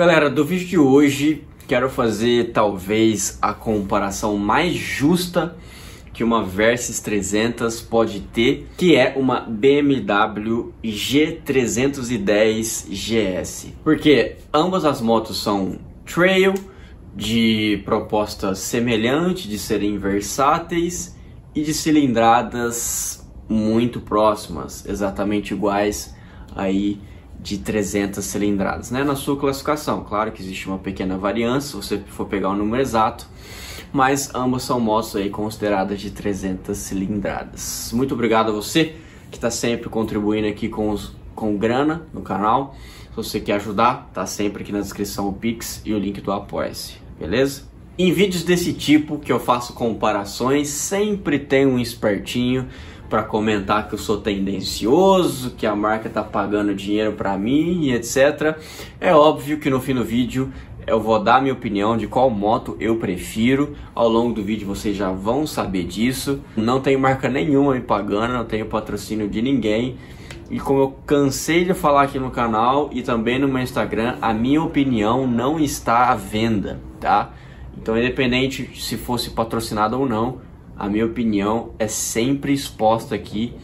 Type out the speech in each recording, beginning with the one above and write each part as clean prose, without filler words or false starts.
Galera, do vídeo de hoje quero fazer talvez a comparação mais justa que uma Versys 300 pode ter, que é uma BMW G310 GS. Porque ambas as motos são trail, de proposta semelhante, de serem versáteis e de cilindradas muito próximas, exatamente iguais aí de 300 cilindradas, né? Na sua classificação, claro que existe uma pequena variância se você for pegar o número exato, mas ambas são motos aí consideradas de 300 cilindradas. Muito obrigado a você que está sempre contribuindo aqui com grana no canal. Se você quer ajudar, tá sempre aqui na descrição o Pix e o link do Apoia-se, beleza? Em vídeos desse tipo que eu faço comparações, sempre tem um espertinho para comentar que eu sou tendencioso, que a marca tá pagando dinheiro para mim e etc. É óbvio que no fim do vídeo eu vou dar minha opinião de qual moto eu prefiro. Ao longo do vídeo vocês já vão saber disso. Não tenho marca nenhuma me pagando, não tenho patrocínio de ninguém. E como eu cansei de falar aqui no canal e também no meu Instagram, a minha opinião não está à venda, tá? Então, independente se fosse patrocinado ou não, a minha opinião é sempre exposta aqui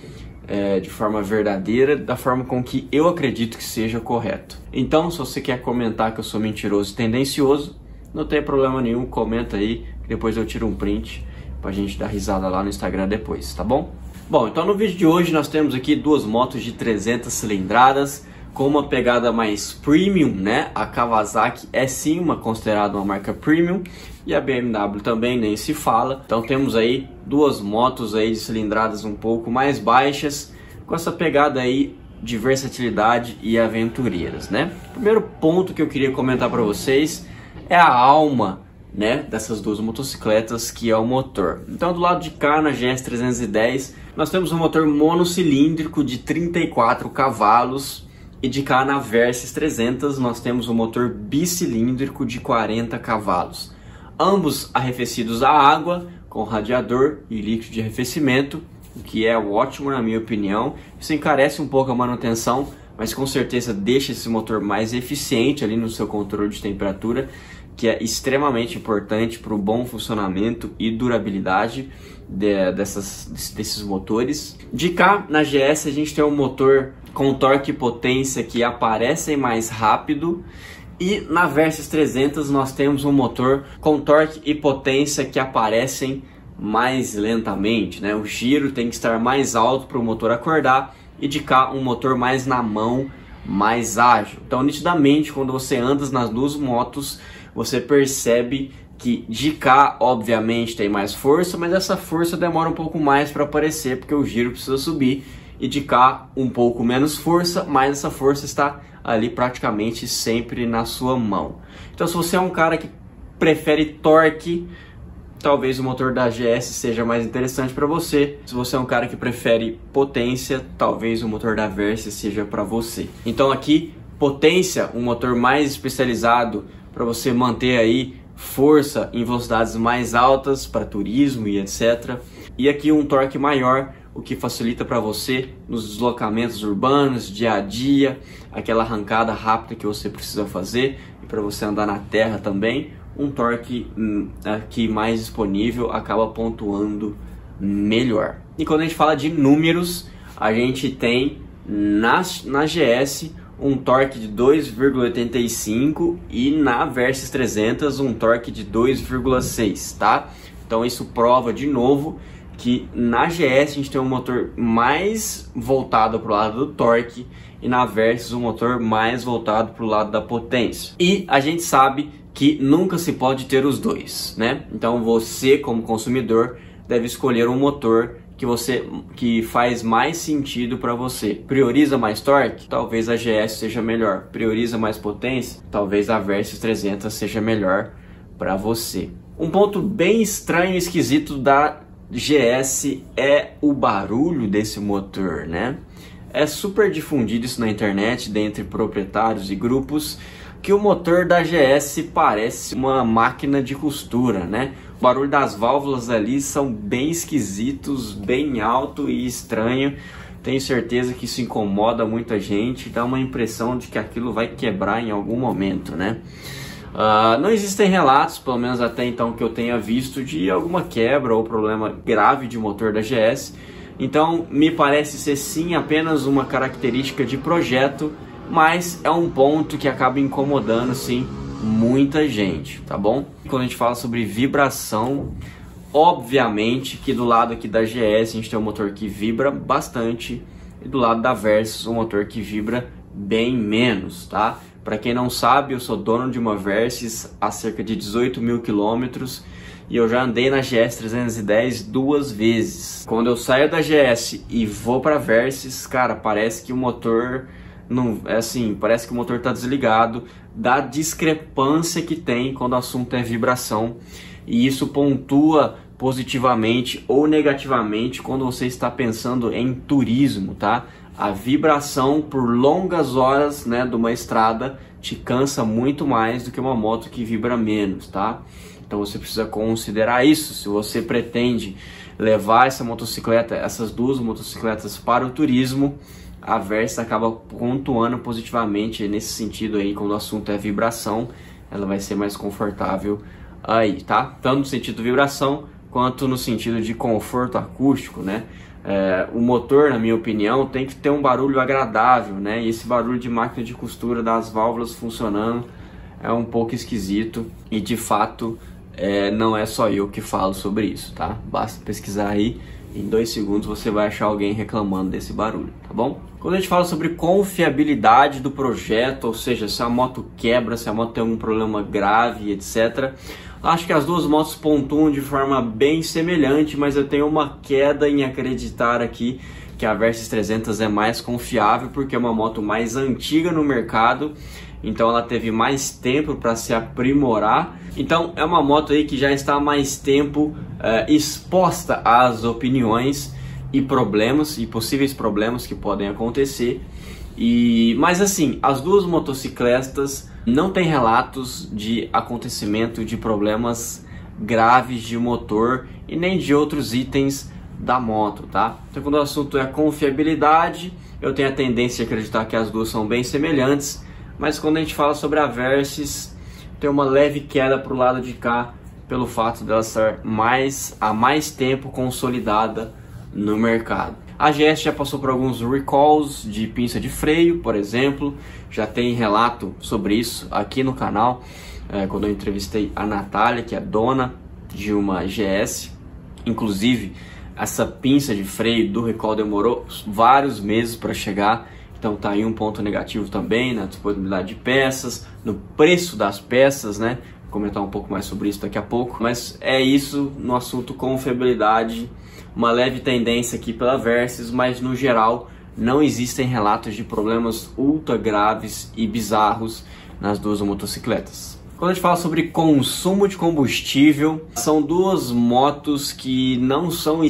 de forma verdadeira, da forma com que eu acredito que seja correto. Então, se você quer comentar que eu sou mentiroso e tendencioso, não tem problema nenhum, comenta aí, que depois eu tiro um print pra gente dar risada lá no Instagram depois, tá bom? Bom, então no vídeo de hoje nós temos aqui duas motos de 300 cilindradas com uma pegada mais premium, né? A Kawasaki é sim considerada uma marca premium e a BMW também, nem se fala. Então temos aí duas motos aí de cilindradas um pouco mais baixas com essa pegada aí de versatilidade e aventureiras, né? O primeiro ponto que eu queria comentar para vocês é a alma, né, dessas duas motocicletas, que é o motor. Então do lado de cá na GS 310 nós temos um motor monocilíndrico de 34 cavalos e de cá na Versys 300 nós temos um motor bicilíndrico de 40 cavalos. Ambos arrefecidos a água com radiador e líquido de arrefecimento, o que é ótimo na minha opinião. Isso encarece um pouco a manutenção, mas com certeza deixa esse motor mais eficiente ali no seu controle de temperatura, que é extremamente importante para o bom funcionamento e durabilidade desses motores. De cá, na GS, a gente tem um motor com torque e potência que aparecem mais rápido, e na Versys 300 nós temos um motor com torque e potência que aparecem mais lentamente, né? O giro tem que estar mais alto para o motor acordar, e de cá um motor mais na mão, mais ágil. Então nitidamente quando você anda nas duas motos, você percebe que de cá, obviamente, tem mais força, mas essa força demora um pouco mais para aparecer, porque o giro precisa subir, e de cá um pouco menos força, mas essa força está ali praticamente sempre na sua mão. Então se você é um cara que prefere torque, talvez o motor da GS seja mais interessante para você. Se você é um cara que prefere potência, talvez o motor da Versys seja para você. Então aqui, potência, um motor mais especializado para você manter aí força em velocidades mais altas para turismo e etc. E aqui um torque maior, o que facilita para você nos deslocamentos urbanos, dia a dia, aquela arrancada rápida que você precisa fazer, e para você andar na terra também, um torque aqui mais disponível acaba pontuando melhor. E quando a gente fala de números, a gente tem na GS um torque de 2,85 e na Versys 300 um torque de 2,6, tá? Então isso prova de novo que na GS a gente tem um motor mais voltado para o lado do torque e na Versys um motor mais voltado para o lado da potência. E a gente sabe que nunca se pode ter os dois, né? Então você, como consumidor, deve escolher um motor que faz mais sentido para você. Prioriza mais torque? Talvez a GS seja melhor. Prioriza mais potência? Talvez a Versys 300 seja melhor para você. Um ponto bem estranho e esquisito da GS é o barulho desse motor, né? É super difundido isso na internet, dentre proprietários e grupos, que o motor da GS parece uma máquina de costura, né? O barulho das válvulas ali são bem esquisitos, bem alto e estranho. tenho certeza que isso incomoda muita gente, dá uma impressão de que aquilo vai quebrar em algum momento, né? Não existem relatos, pelo menos até então que eu tenha visto, de alguma quebra ou problema grave de motor da GS. Então me parece ser sim apenas uma característica de projeto, mas é um ponto que acaba incomodando sim muita gente, tá bom? Quando a gente fala sobre vibração, obviamente que do lado aqui da GS a gente tem um motor que vibra bastante e do lado da Versys um motor que vibra bem menos, tá? Para quem não sabe, eu sou dono de uma Versys há cerca de 18 mil quilômetros e eu já andei na GS 310 2 vezes. Quando eu saio da GS e vou para a Versys, cara, parece que o motor não é assim, parece que o motor está desligado, da discrepância que tem quando o assunto é vibração, e isso pontua positivamente ou negativamente quando você está pensando em turismo, tá? A vibração por longas horas, né, de uma estrada te cansa muito mais do que uma moto que vibra menos, tá? Então você precisa considerar isso. Se você pretende levar essa motocicleta, essas duas motocicletas para o turismo, a Versys acaba pontuando positivamente nesse sentido aí. Quando o assunto é vibração, ela vai ser mais confortável aí, tá? Tanto no sentido vibração quanto no sentido de conforto acústico, né? O motor, na minha opinião, tem que ter um barulho agradável, né? E esse barulho de máquina de costura das válvulas funcionando é um pouco esquisito e de fato não é só eu que falo sobre isso, tá? Basta pesquisar aí, em 2 segundos você vai achar alguém reclamando desse barulho, tá bom? Quando a gente fala sobre confiabilidade do projeto, ou seja, se a moto quebra, se a moto tem algum problema grave, etc., acho que as duas motos pontuam de forma bem semelhante, mas eu tenho uma queda em acreditar aqui que a Versys 300 é mais confiável, porque é uma moto mais antiga no mercado, então ela teve mais tempo para se aprimorar. Então é uma moto aí que já está há mais tempo exposta às opiniões e problemas, e possíveis problemas que podem acontecer. Mas assim, as duas motocicletas não tem relatos de acontecimento de problemas graves de motor e nem de outros itens da moto, tá? Então quando o assunto é confiabilidade, eu tenho a tendência a acreditar que as duas são bem semelhantes, mas quando a gente fala sobre a Versys, tem uma leve queda para o lado de cá, pelo fato dela estar há mais tempo consolidada no mercado. A GS já passou por alguns recalls de pinça de freio, por exemplo, já tem relato sobre isso aqui no canal, quando eu entrevistei a Natália, que é dona de uma GS. Inclusive, essa pinça de freio do recall demorou vários meses para chegar, então tá aí um ponto negativo também na disponibilidade de peças, no preço das peças, né? Vou comentar um pouco mais sobre isso daqui a pouco, mas é isso no assunto confiabilidade. Uma leve tendência aqui pela Versys, mas no geral não existem relatos de problemas ultra graves e bizarros nas duas motocicletas. Quando a gente fala sobre consumo de combustível, são duas motos que não são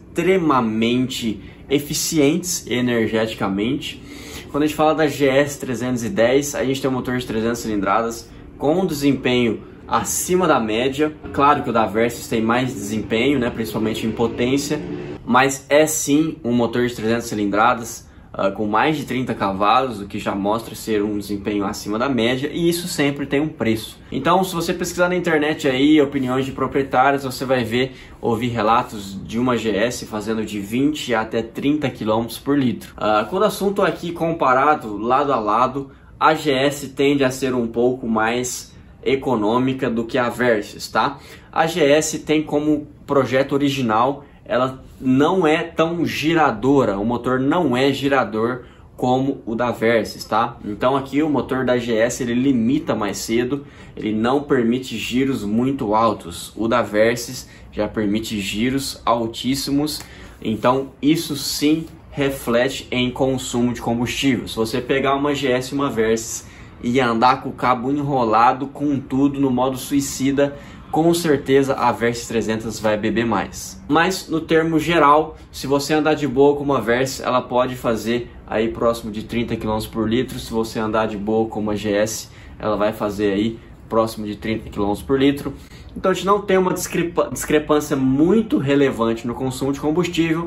extremamente eficientes energeticamente. Quando a gente fala da GS 310, a gente tem um motor de 300 cilindradas com desempenho acima da média. Claro que o da Versys tem mais desempenho, né, principalmente em potência, mas é sim um motor de 300 cilindradas com mais de 30 cavalos, o que já mostra ser um desempenho acima da média, e isso sempre tem um preço. Então, se você pesquisar na internet aí opiniões de proprietários, você vai ouvir relatos de uma GS fazendo de 20 até 30 km por litro. Quando o assunto aqui comparado lado a lado, a GS tende a ser um pouco mais econômica do que a Versys, tá? A GS tem como projeto original, ela não é tão giradora, o motor não é girador como o da Versys, tá? Então aqui o motor da GS ele limita mais cedo, ele não permite giros muito altos. O da Versys já permite giros altíssimos, então isso sim reflete em consumo de combustível. Se você pegar uma GS e uma Versys e andar com o cabo enrolado com tudo no modo suicida, com certeza a Versys 300 vai beber mais. Mas no termo geral, se você andar de boa com uma Versys, ela pode fazer aí próximo de 30 km por litro. Se você andar de boa com uma GS, ela vai fazer aí próximo de 30 km por litro. Então a gente não tem uma discrepância muito relevante no consumo de combustível,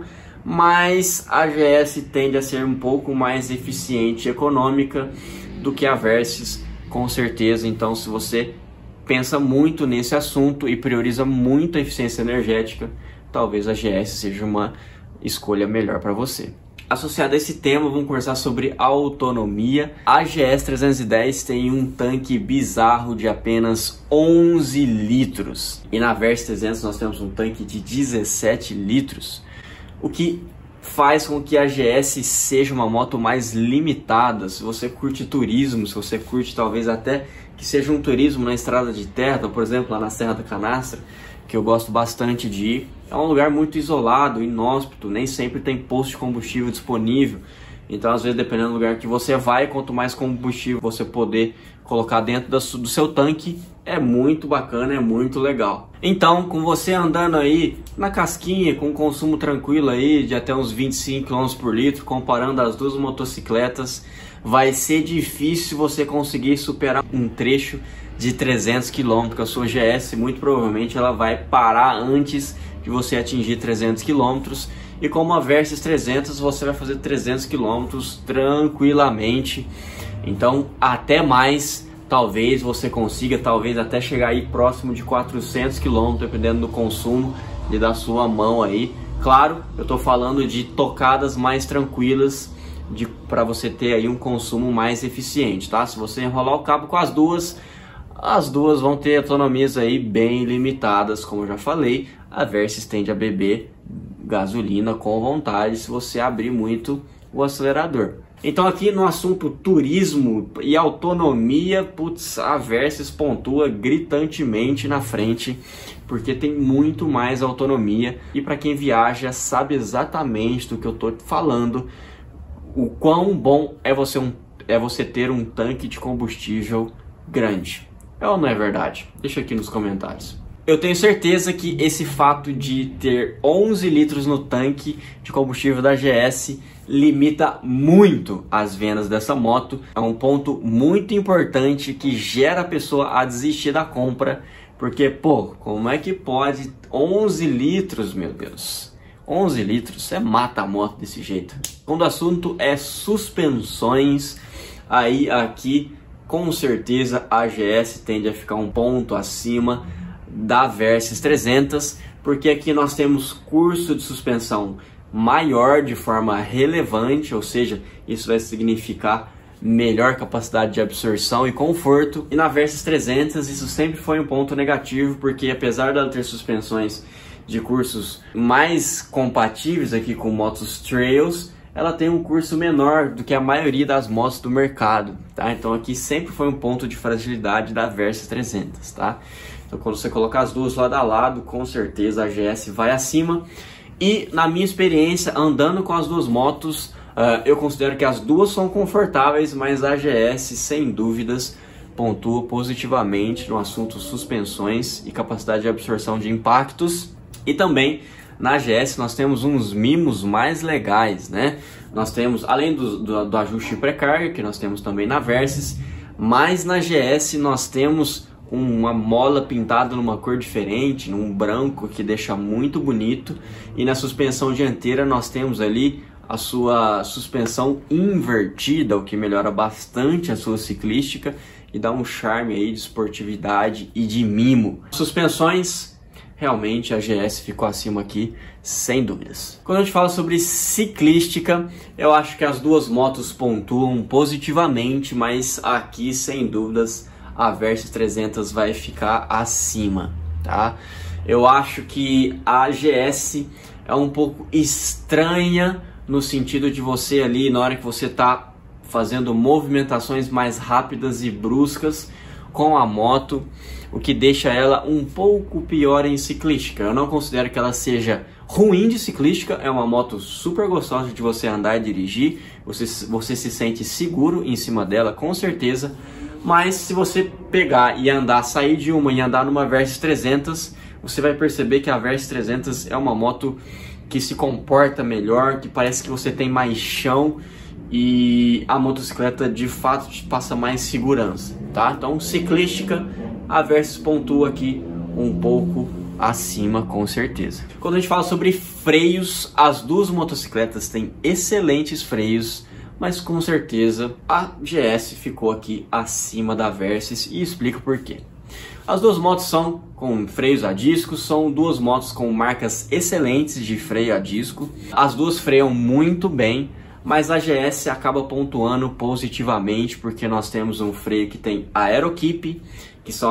mas a GS tende a ser um pouco mais eficiente e econômica do que a Versys, com certeza. Então, se você pensa muito nesse assunto e prioriza muito a eficiência energética, talvez a GS seja uma escolha melhor para você. Associado a esse tema, vamos conversar sobre autonomia. A GS 310 tem um tanque bizarro de apenas 11 litros. E na Versys 300 nós temos um tanque de 17 litros. O que faz com que a GS seja uma moto mais limitada. Se você curte turismo, se você curte talvez até que seja um turismo na estrada de terra, por exemplo, lá na Serra da Canastra, que eu gosto bastante de ir. É um lugar muito isolado, inóspito, nem sempre tem posto de combustível disponível. Então, às vezes, dependendo do lugar que você vai, quanto mais combustível você poder colocar dentro do seu tanque, é muito bacana, é muito legal. Então, com você andando aí na casquinha, com um consumo tranquilo aí de até uns 25 km por litro, comparando as duas motocicletas, vai ser difícil você conseguir superar um trecho de 300 km, porque a sua GS muito provavelmente ela vai parar antes de você atingir 300 km, e como a Versys 300 você vai fazer 300 km tranquilamente. Então até mais, talvez você consiga, talvez até chegar aí próximo de 400 km, dependendo do consumo e da sua mão aí. Claro, eu tô falando de tocadas mais tranquilas, para você ter aí um consumo mais eficiente, tá? Se você enrolar o cabo com as duas vão ter autonomias aí bem limitadas, como eu já falei. A Versys tende a beber gasolina com vontade se você abrir muito o acelerador. Então aqui no assunto turismo e autonomia, putz, a Versys pontua gritantemente na frente, porque tem muito mais autonomia, e para quem viaja sabe exatamente do que eu tô falando, o quão bom é você ter um tanque de combustível grande. É ou não é verdade? Deixa aqui nos comentários. Eu tenho certeza que esse fato de ter 11 litros no tanque de combustível da GS limita muito as vendas dessa moto. É um ponto muito importante que gera a pessoa a desistir da compra, porque, pô, como é que pode 11 litros, meu Deus? 11 litros, você mata a moto desse jeito. Quando o assunto é suspensões, aí aqui com certeza a GS tende a ficar um ponto acima da Versys 300, porque aqui nós temos curso de suspensão maior de forma relevante, ou seja, isso vai significar melhor capacidade de absorção e conforto. E na Versys 300 isso sempre foi um ponto negativo, porque apesar dela ter suspensões de cursos mais compatíveis aqui com motos trails, ela tem um curso menor do que a maioria das motos do mercado, tá? Então aqui sempre foi um ponto de fragilidade da Versys 300, tá? Então quando você colocar as duas lado a lado, com certeza a GS vai acima. E na minha experiência, andando com as duas motos, eu considero que as duas são confortáveis, mas a GS, sem dúvidas, pontua positivamente no assunto suspensões e capacidade de absorção de impactos. E também na GS nós temos uns mimos mais legais, né? Nós temos, além do ajuste de pré-carga, que nós temos também na Versys, mas na GS nós temos uma mola pintada numa cor diferente, num branco que deixa muito bonito. E na suspensão dianteira nós temos ali a sua suspensão invertida, o que melhora bastante a sua ciclística e dá um charme aí de esportividade e de mimo. Suspensões, realmente a GS ficou acima aqui, sem dúvidas. Quando a gente fala sobre ciclística, eu acho que as duas motos pontuam positivamente, mas aqui, sem dúvidas, a Versys 300 vai ficar acima, tá? Eu acho que a GS é um pouco estranha no sentido de você ali, na hora que você tá fazendo movimentações mais rápidas e bruscas com a moto, o que deixa ela um pouco pior em ciclística. Eu não considero que ela seja ruim de ciclística, é uma moto super gostosa de você andar e dirigir, você se sente seguro em cima dela, com certeza. Mas se você pegar e andar, sair de uma e andar numa Versys 300, você vai perceber que a Versys 300 é uma moto que se comporta melhor, que parece que você tem mais chão, e a motocicleta de fato te passa mais segurança, tá? Então, ciclística, a Versys pontua aqui um pouco acima com certeza. Quando a gente fala sobre freios, as duas motocicletas têm excelentes freios, mas com certeza a GS ficou aqui acima da Versys e explico por quê. As duas motos são com freios a disco, são duas motos com marcas excelentes de freio a disco. As duas freiam muito bem, mas a GS acaba pontuando positivamente porque nós temos um freio que tem Aero-Keep, que são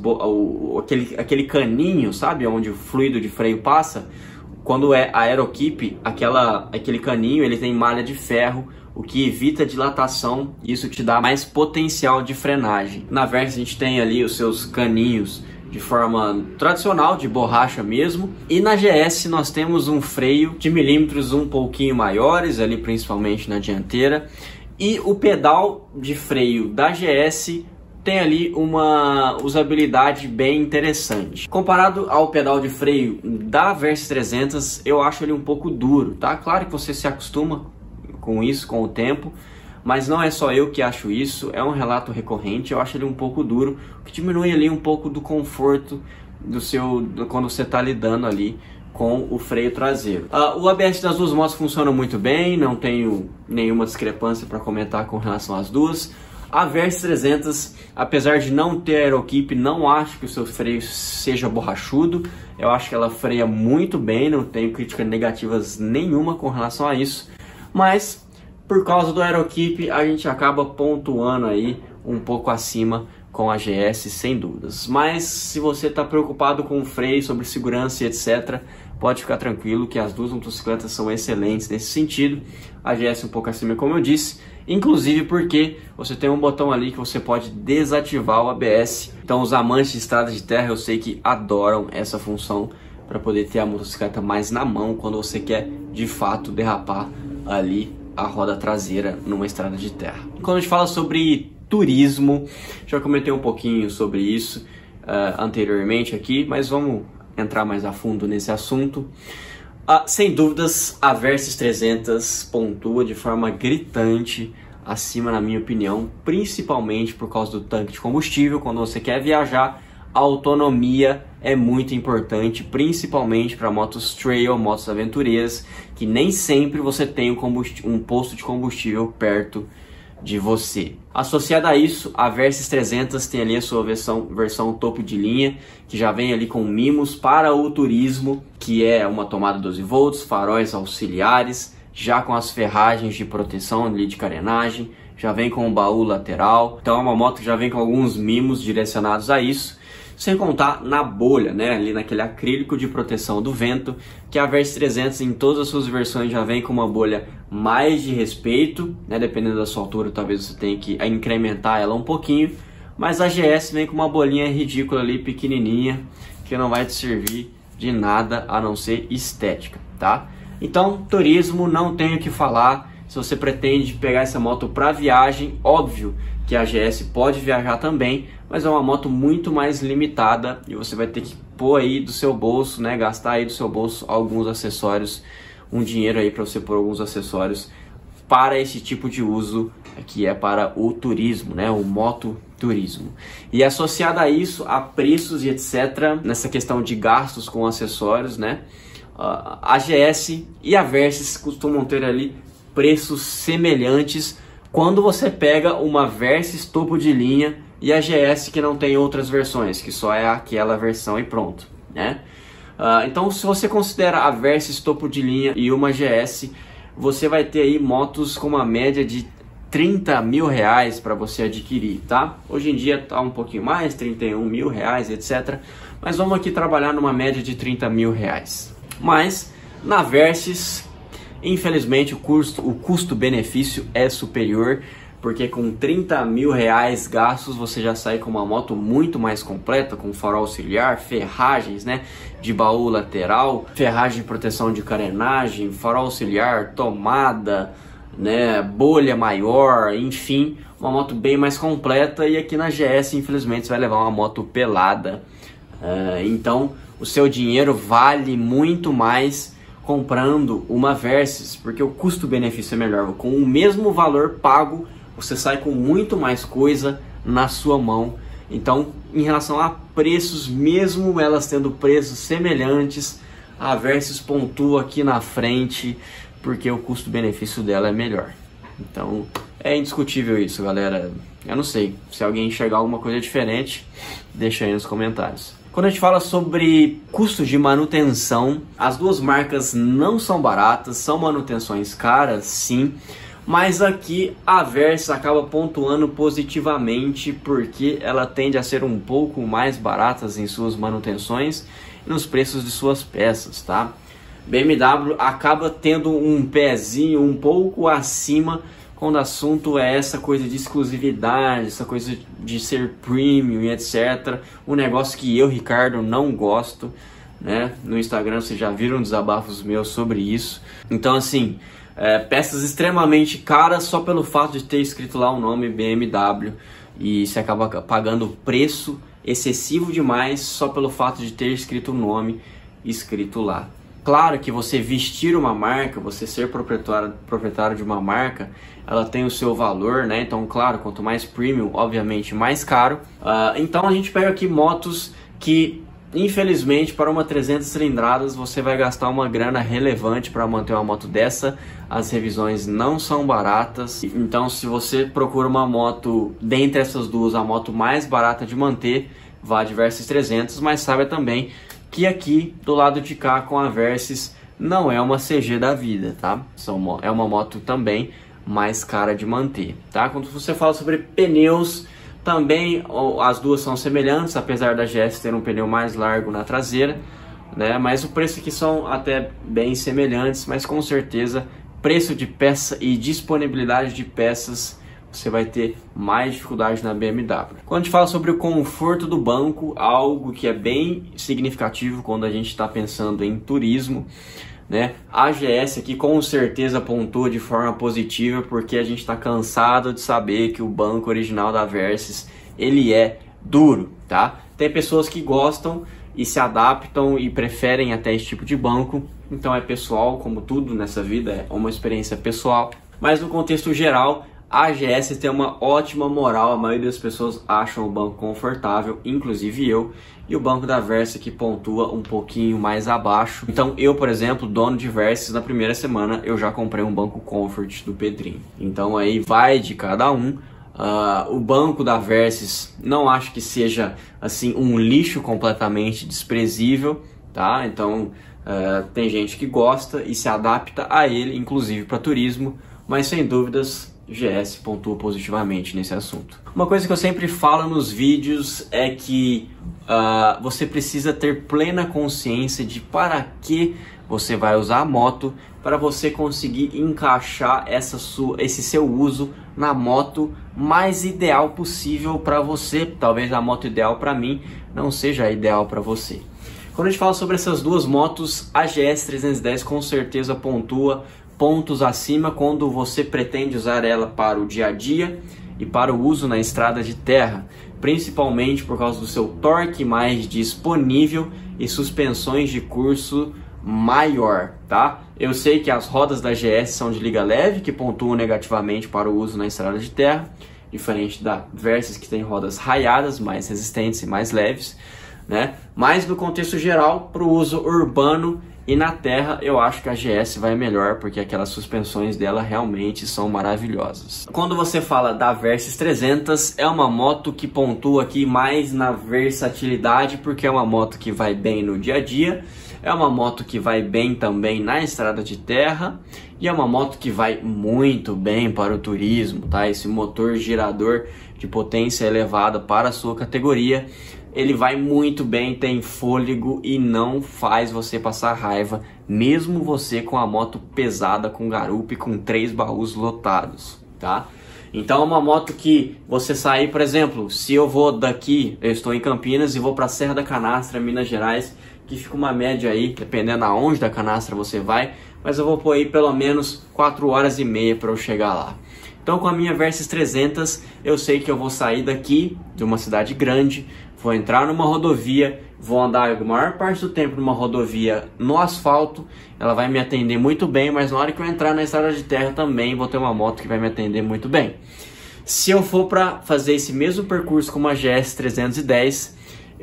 aquele caninho, sabe, onde o fluido de freio passa. Quando é Aero-Keep, aquele caninho ele tem malha de ferro, o que evita dilatação e isso te dá mais potencial de frenagem. Na Versys a gente tem ali os seus caninhos de forma tradicional, de borracha mesmo. E na GS nós temos um freio de milímetros um pouquinho maiores, ali principalmente na dianteira. E o pedal de freio da GS tem ali uma usabilidade bem interessante. Comparado ao pedal de freio da Versys 300, eu acho ele um pouco duro, tá? Claro que você se acostuma com isso com o tempo, mas não é só eu que acho isso, é um relato recorrente. Eu acho ele um pouco duro, que diminui ali um pouco do conforto quando você está lidando ali com o freio traseiro. O ABS das duas motos funciona muito bem, não tenho nenhuma discrepância para comentar com relação às duas. A Versys 300, apesar de não ter Aero-Keep, não acho que o seu freio seja borrachudo. Eu acho que ela freia muito bem, não tenho críticas negativas nenhuma com relação a isso. Mas por causa do Aero-Keep a gente acaba pontuando aí um pouco acima com a GS, sem dúvidas. Mas se você está preocupado com o freio, sobre segurança e etc, pode ficar tranquilo que as duas motocicletas são excelentes nesse sentido. A GS um pouco acima, como eu disse, inclusive porque você tem um botão ali que você pode desativar o ABS. Então os amantes de estrada de terra eu sei que adoram essa função para poder ter a motocicleta mais na mão quando você quer de fato derrapar ali a roda traseira numa estrada de terra. Quando a gente fala sobre turismo, já comentei um pouquinho sobre isso anteriormente aqui, mas vamos entrar mais a fundo nesse assunto. Sem dúvidas, a Versys 300 pontua de forma gritante acima, na minha opinião, principalmente por causa do tanque de combustível. Quando você quer viajar, a autonomia é muito importante, principalmente para motos trail, motos aventureiras, que nem sempre você tem um posto de combustível perto de você. Associado a isso, a Versys 300 tem ali a sua versão topo de linha, que já vem ali com mimos para o turismo, que é uma tomada 12 volts, faróis auxiliares, já com as ferragens de proteção ali de carenagem, já vem com o baú lateral. Então é uma moto que já vem com alguns mimos direcionados a isso. Sem contar na bolha, né, ali naquele acrílico de proteção do vento, que a Versys 300 em todas as suas versões já vem com uma bolha mais de respeito, né, dependendo da sua altura talvez você tenha que incrementar ela um pouquinho, mas a GS vem com uma bolinha ridícula ali, pequenininha, que não vai te servir de nada a não ser estética, tá? Então, turismo, não tenho o que falar. Se você pretende pegar essa moto para viagem, óbvio que a GS pode viajar também, mas é uma moto muito mais limitada e você vai ter que pôr aí do seu bolso, né, gastar aí do seu bolso alguns acessórios, um dinheiro aí para você pôr alguns acessórios para esse tipo de uso que é para o turismo, né, o mototurismo. E associado a isso, a preços e etc, nessa questão de gastos com acessórios, né, a GS e a Versys costumam ter ali preços semelhantes quando você pega uma Versys topo de linha e a GS que não tem outras versões, que só é aquela versão e pronto, né? Então, se você considera a Versys topo de linha e uma GS, você vai ter aí motos com uma média de 30 mil reais para você adquirir, tá? Hoje em dia tá um pouquinho mais, 31 mil reais, etc. Mas vamos aqui trabalhar numa média de 30 mil reais. Mas na Versys, infelizmente, o custo-benefício é superior, porque com 30 mil reais gastos você já sai com uma moto muito mais completa, com farol auxiliar, ferragens, né, de baú lateral, ferragem de proteção de carenagem, farol auxiliar, tomada, né, bolha maior, enfim, uma moto bem mais completa. E aqui na GS, infelizmente, você vai levar uma moto pelada. Então, o seu dinheiro vale muito mais comprando uma Versys, porque o custo-benefício é melhor. Com o mesmo valor pago, você sai com muito mais coisa na sua mão Então, em relação a preços, mesmo elas tendo preços semelhantes, a Versys pontua aqui na frente, porque o custo-benefício dela é melhor. Então, é indiscutível isso, galera. Eu não sei, se alguém enxergar alguma coisa diferente, deixa aí nos comentários. Quando a gente fala sobre custos de manutenção, as duas marcas não são baratas, são manutenções caras, sim. Mas aqui a Versys acaba pontuando positivamente porque ela tende a ser um pouco mais baratas em suas manutenções e nos preços de suas peças, tá? BMW acaba tendo um pezinho um pouco acima quando o assunto é essa coisa de exclusividade, essa coisa de ser premium e etc. Um negócio que eu, Ricardo, não gosto, né? No Instagram vocês já viram desabafos meus sobre isso. Então assim, peças extremamente caras só pelo fato de ter escrito lá o nome BMW e você acaba pagando preço excessivo demais só pelo fato de ter escrito o nome escrito lá. Claro que você vestir uma marca, você ser proprietário de uma marca, ela tem o seu valor, né? Então, claro, quanto mais premium, obviamente, mais caro. Então a gente pega aqui motos que, infelizmente, para uma 300 cilindradas, você vai gastar uma grana relevante para manter uma moto dessa. As revisões não são baratas. Então, se você procura uma moto, dentre essas duas, a moto mais barata de manter, vá de Versys 300, mas saiba também que aqui do lado de cá com a Versys não é uma CG da vida, tá? É uma moto também mais cara de manter, tá? Quando você fala sobre pneus, também as duas são semelhantes, apesar da GS ter um pneu mais largo na traseira, né? Mas o preço aqui são até bem semelhantes, mas com certeza preço de peça e disponibilidade de peças você vai ter mais dificuldade na BMW. Quando a gente fala sobre o conforto do banco, algo que é bem significativo quando a gente está pensando em turismo, né? A GS aqui com certeza pontua de forma positiva, porque a gente está cansado de saber que o banco original da Versys, ele é duro, tá? Tem pessoas que gostam e se adaptam e preferem até esse tipo de banco, então é pessoal, como tudo nessa vida, é uma experiência pessoal, mas no contexto geral, a GS tem uma ótima moral, a maioria das pessoas acham o banco confortável, inclusive eu, e o banco da Versys que pontua um pouquinho mais abaixo. Então eu, por exemplo, dono de Versys, na primeira semana eu já comprei um banco Comfort do Pedrinho. Então aí vai de cada um. O banco da Versys não acho que seja assim um lixo completamente desprezível, tá? Então tem gente que gosta e se adapta a ele, inclusive para turismo, mas sem dúvidas GS pontua positivamente nesse assunto. Uma coisa que eu sempre falo nos vídeos é que você precisa ter plena consciência de para que você vai usar a moto, para você conseguir encaixar esse seu uso na moto mais ideal possível para você. Talvez a moto ideal para mim não seja a ideal para você. Quando a gente fala sobre essas duas motos, a GS 310 com certeza pontua pontos acima quando você pretende usar ela para o dia a dia e para o uso na estrada de terra, principalmente por causa do seu torque mais disponível e suspensões de curso maior, tá? Eu sei que as rodas da GS são de liga leve, que pontuam negativamente para o uso na estrada de terra, diferente da Versys, que tem rodas raiadas, mais resistentes e mais leves, né? Mas no contexto geral, para o uso urbano e na terra, eu acho que a GS vai melhor, porque aquelas suspensões dela realmente são maravilhosas. Quando você fala da Versys 300, é uma moto que pontua aqui mais na versatilidade, porque é uma moto que vai bem no dia a dia, é uma moto que vai bem também na estrada de terra, e é uma moto que vai muito bem para o turismo, tá? Esse motor girador de potência elevada para a sua categoria, ele vai muito bem, tem fôlego e não faz você passar raiva, mesmo você com a moto pesada, com garupa e com 3 baús lotados, tá? Então é uma moto que você sair, por exemplo, se eu vou daqui, eu estou em Campinas e vou para a Serra da Canastra, Minas Gerais, que fica uma média aí, dependendo aonde da Canastra você vai, mas eu vou pôr aí pelo menos 4 horas e meia para eu chegar lá. Então com a minha Versys 300, eu sei que eu vou sair daqui, de uma cidade grande, vou entrar numa rodovia, vou andar a maior parte do tempo numa rodovia no asfalto, ela vai me atender muito bem, mas na hora que eu entrar na estrada de terra também vou ter uma moto que vai me atender muito bem. Se eu for para fazer esse mesmo percurso com uma GS 310,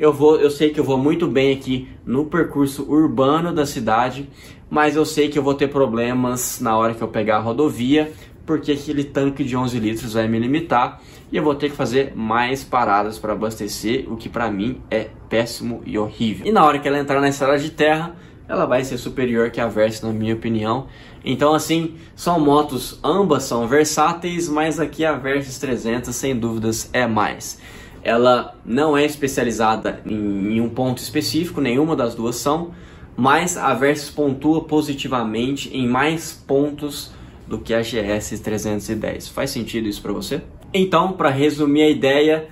eu sei que eu vou muito bem aqui no percurso urbano da cidade, mas eu sei que eu vou ter problemas na hora que eu pegar a rodovia, porque aquele tanque de 11 litros vai me limitar e eu vou ter que fazer mais paradas para abastecer, o que para mim é péssimo e horrível. E na hora que ela entrar na estrada de terra, ela vai ser superior que a Versys, na minha opinião. Então assim, são motos, ambas são versáteis, mas aqui a Versys 300 sem dúvidas é mais. Ela não é especializada em um ponto específico, nenhuma das duas são, mas a Versys pontua positivamente em mais pontos do que a GS 310. Faz sentido isso para você? Então, para resumir a ideia,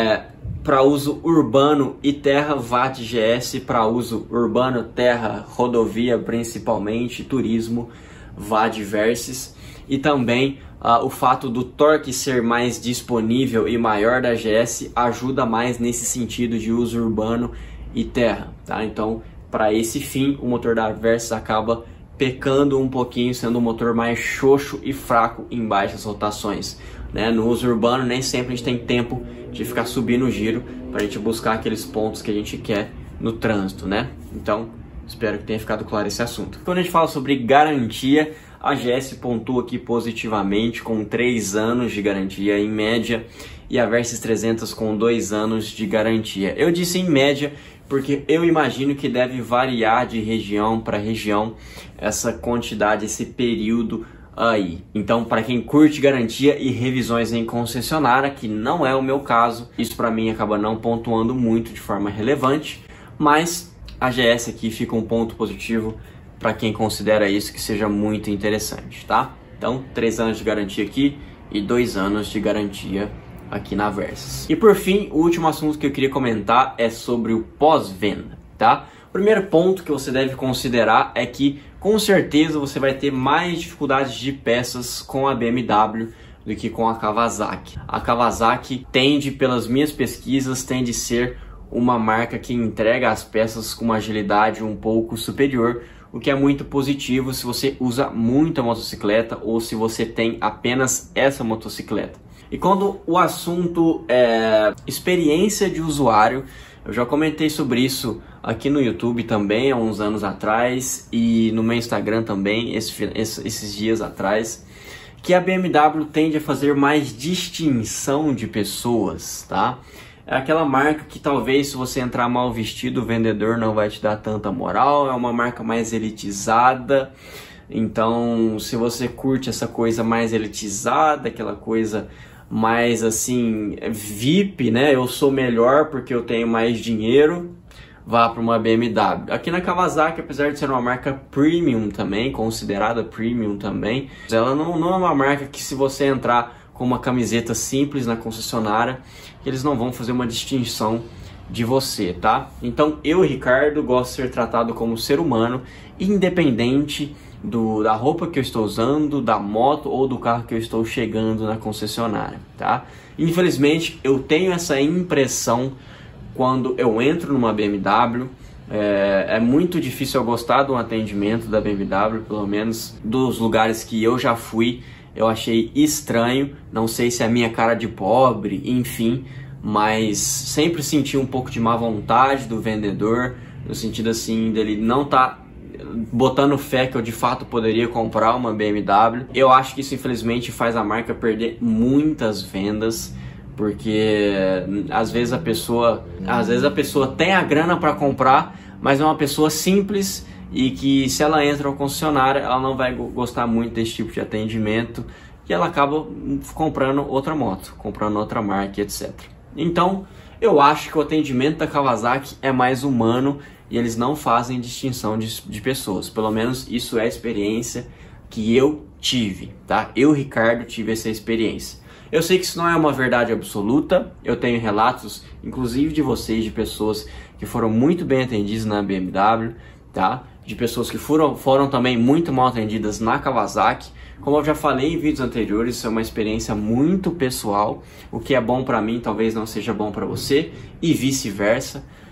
para uso urbano e terra, vá de GS. Para uso urbano, terra, rodovia principalmente, turismo, vá de Versys. E também o fato do torque ser mais disponível e maior da GS ajuda mais nesse sentido de uso urbano e terra, tá? Então, para esse fim, o motor da Versys acaba pecando um pouquinho, sendo um motor mais xoxo e fraco em baixas rotações, né? No uso urbano, nem sempre a gente tem tempo de ficar subindo o giro para a gente buscar aqueles pontos que a gente quer no trânsito, né? Então, espero que tenha ficado claro esse assunto. Quando a gente fala sobre garantia, a GS pontua aqui positivamente com 3 anos de garantia em média e a Versys 300 com 2 anos de garantia. Eu disse em média porque eu imagino que deve variar de região para região essa quantidade, esse período aí. Então, para quem curte garantia e revisões em concessionária, que não é o meu caso, isso para mim acaba não pontuando muito de forma relevante, mas a GS aqui fica um ponto positivo para quem considera isso que seja muito interessante, tá? Então, 3 anos de garantia aqui e 2 anos de garantia aqui na Versys. E por fim, o último assunto que eu queria comentar é sobre o pós-venda, tá? O primeiro ponto que você deve considerar é que, com certeza, você vai ter mais dificuldades de peças com a BMW do que com a Kawasaki. A Kawasaki tende, pelas minhas pesquisas, tende a ser uma marca que entrega as peças com uma agilidade um pouco superior, o que é muito positivo se você usa muita motocicleta ou se você tem apenas essa motocicleta. E quando o assunto é experiência de usuário, eu já comentei sobre isso aqui no YouTube também há uns anos atrás e no meu Instagram também esses dias atrás, que a BMW tende a fazer mais distinção de pessoas, tá? É aquela marca que talvez se você entrar mal vestido, o vendedor não vai te dar tanta moral, é uma marca mais elitizada. Então, se você curte essa coisa mais elitizada, aquela coisa mais assim, VIP, né? Eu sou melhor porque eu tenho mais dinheiro, vá para uma BMW. Aqui na Kawasaki, apesar de ser uma marca premium também, considerada premium também, ela não é uma marca que se você entrar com uma camiseta simples na concessionária, eles não vão fazer uma distinção de você, tá? Então eu, Ricardo, gosto de ser tratado como ser humano, independente da roupa que eu estou usando, da moto ou do carro que eu estou chegando na concessionária, tá? Infelizmente, eu tenho essa impressão quando eu entro numa BMW. É muito difícil eu gostar do atendimento da BMW, pelo menos dos lugares que eu já fui, eu achei estranho. Não sei se é a minha cara de pobre, enfim, mas sempre senti um pouco de má vontade do vendedor, no sentido assim, dele não tá botando fé que eu de fato poderia comprar uma BMW. Eu acho que isso infelizmente faz a marca perder muitas vendas, porque às vezes a pessoa tem a grana para comprar, mas é uma pessoa simples e que se ela entra no concessionário, ela não vai gostar muito desse tipo de atendimento e ela acaba comprando outra moto, comprando outra marca, etc. Então, eu acho que o atendimento da Kawasaki é mais humano e eles não fazem distinção de pessoas. Pelo menos isso é a experiência que eu tive, tá? Eu, Ricardo, tive essa experiência. Eu sei que isso não é uma verdade absoluta, eu tenho relatos, inclusive de vocês, de pessoas que foram muito bem atendidas na BMW, tá? De pessoas que foram também muito mal atendidas na Kawasaki. Como eu já falei em vídeos anteriores, isso é uma experiência muito pessoal. O que é bom para mim talvez não seja bom para você e vice-versa.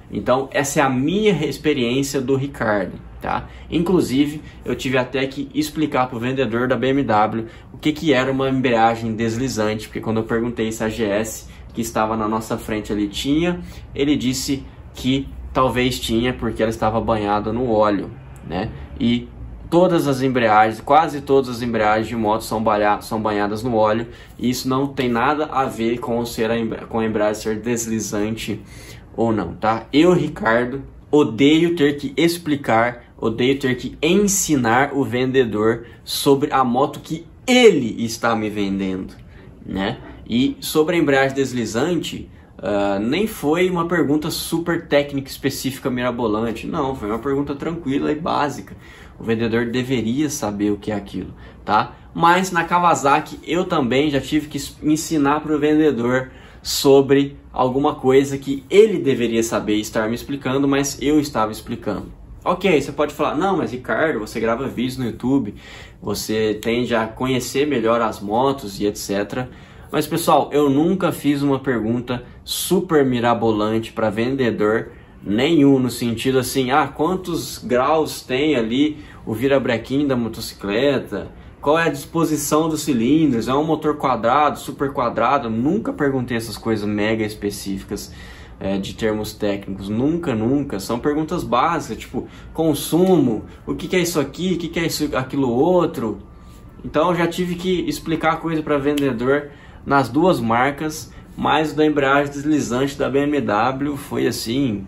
Então essa é a minha experiência do Ricardo, tá? Inclusive eu tive até que explicar para o vendedor da BMW o que era uma embreagem deslizante, porque quando eu perguntei se a GS que estava na nossa frente ali tinha, ele disse que talvez tinha porque ela estava banhada no óleo, né? E todas as embreagens, quase todas as embreagens de moto são banhadas no óleo, e isso não tem nada a ver com a embreagem ser deslizante ou não, tá? Eu, Ricardo, odeio ter que explicar, odeio ter que ensinar o vendedor sobre a moto que ele está me vendendo, né? E sobre a embreagem deslizante, nem foi uma pergunta super técnica, específica, mirabolante, não, foi uma pergunta tranquila e básica. O vendedor deveria saber o que é aquilo, tá? Mas na Kawasaki eu também já tive que ensinar para o vendedor sobre alguma coisa que ele deveria saber e estar me explicando, mas eu estava explicando. Ok, você pode falar, não, mas Ricardo, você grava vídeos no YouTube, você tende a conhecer melhor as motos e etc. Mas pessoal, eu nunca fiz uma pergunta super mirabolante para vendedor nenhum, no sentido assim, quantos graus tem ali o virabrequim da motocicleta, qual é a disposição dos cilindros, é um motor quadrado, super quadrado. Nunca perguntei essas coisas mega específicas de termos técnicos, nunca. São perguntas básicas, tipo consumo, o que é isso aqui, o que é isso, aquilo outro. Então eu já tive que explicar coisa para vendedor nas duas marcas, mas o da embreagem deslizante da BMW foi assim,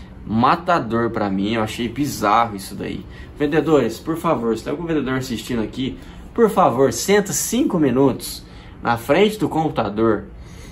matador para mim. Eu achei bizarro isso daí. Vendedores, por favor, se tem algum vendedor assistindo aqui, por favor, senta 5 minutos na frente do computador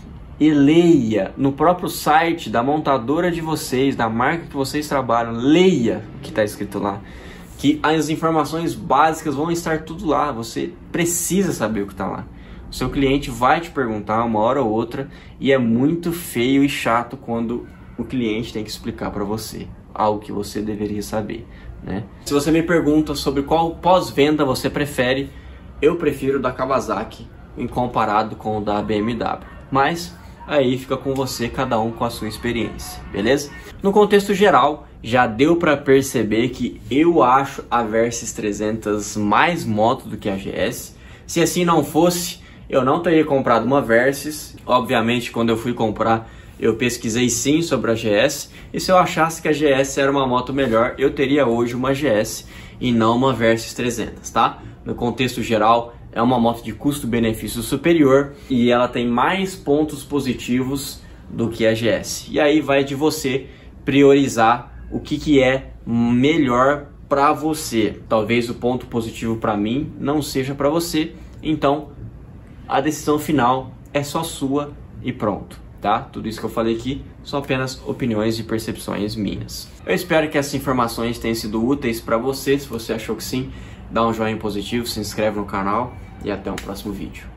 e leia no próprio site da montadora de vocês, da marca que vocês trabalham, leia o que está escrito lá, que as informações básicas vão estar tudo lá. Você precisa saber o que está lá. O seu cliente vai te perguntar uma hora ou outra, e é muito feio e chato quando o cliente tem que explicar para você algo que você deveria saber, né? Se você me pergunta sobre qual pós-venda você prefere, eu prefiro o da Kawasaki em comparado com o da BMW. Mas aí fica com você, cada um com a sua experiência, beleza? No contexto geral, já deu para perceber que eu acho a Versys 300 mais moto do que a GS. Se assim não fosse, eu não teria comprado uma Versys. Obviamente, quando eu fui comprar, eu pesquisei sim sobre a GS, e se eu achasse que a GS era uma moto melhor, eu teria hoje uma GS e não uma Versys 300, tá? No contexto geral, é uma moto de custo-benefício superior e ela tem mais pontos positivos do que a GS. E aí vai de você priorizar o que é melhor para você. Talvez o ponto positivo para mim não seja para você, então a decisão final é só sua e pronto, tá? Tudo isso que eu falei aqui são apenas opiniões e percepções minhas. Eu espero que essas informações tenham sido úteis para você. Se você achou que sim, dá um joinha positivo, se inscreve no canal e até o próximo vídeo.